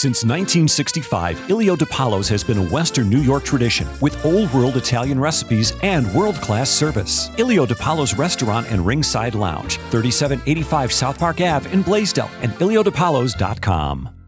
Since 1965, Ilio DiPaolo's has been a Western New York tradition with old-world Italian recipes and world-class service. Ilio DiPaolo's Restaurant and Ringside Lounge, 3785 South Park Ave in Blaisdell, and IlioDiPaolos.com.